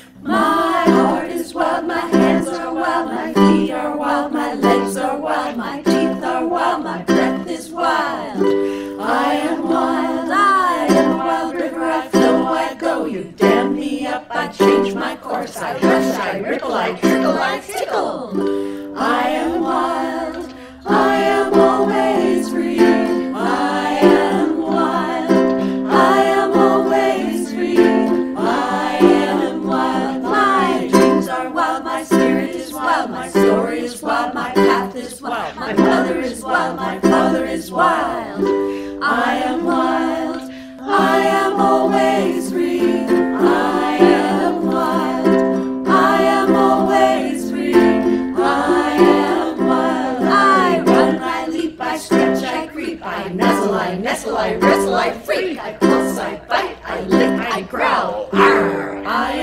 My heart is wild, my hands are wild, my feet are wild, my legs are wild, my teeth are wild, my breath is wild. I am wild, I am a wild river, I flow, I go, you dam me up, I change my course, I rush, I ripple, I trickle, I tickle. I am wild, I am always free. I am wild, I am always free. I am wild, my dreams are wild, my spirit is wild, my story is wild, my path is wild, my mother is wild, my father is wild. I am wild, I am always free. I am wild, I am always free. I am wild, I run, I leap, I stretch, I creep, I nuzzle, I nestle, I wrestle, I freak, I pulse, I bite, I lick, I growl. Arr! I